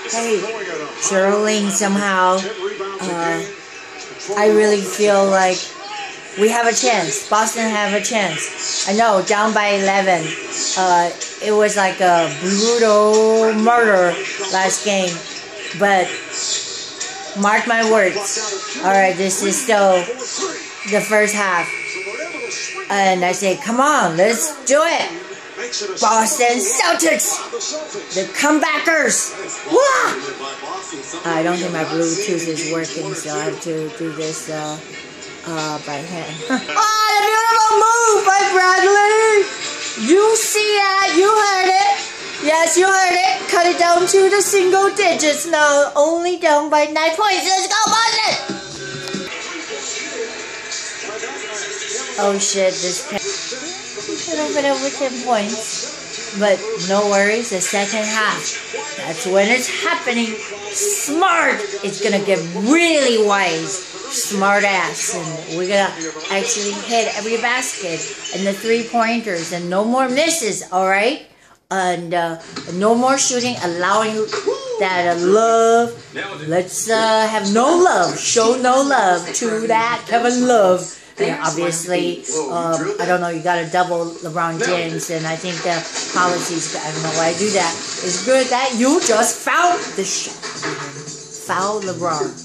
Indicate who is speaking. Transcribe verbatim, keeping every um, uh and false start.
Speaker 1: Hey, Sterling, somehow, uh, I really feel like we have a chance. Boston have a chance. I know, down by eleven. Uh, it was like a brutal murder last game. But mark my words. Alright, this is still the first half. And I say, come on, let's do it. Boston Celtics, the comebackers. Wah! I don't think my Bluetooth is working, so I have to do this uh, uh, by hand. Oh, the beautiful move by Bradley! You see that? You heard it. Yes, you heard it. Cut it down to the single digits now. Only down by nine points. Let's go, Boston! Oh shit, this can a little bit over ten points. But no worries, the second half. That's when it's happening. Smart is gonna get really wise. Smart ass. And we're gonna actually hit every basket and the three pointers and no more misses, alright? And uh, no more shooting, allowing that uh, love. Let's uh, have no love. Show no love to that Kevin Love. And obviously, um, I don't know, you got to double LeBron James, and I think the policies, I don't know why I do that. It's good that you just fouled the shot. Foul LeBron.